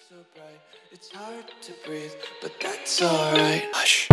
It's hard to breathe, but that's alright. Hush.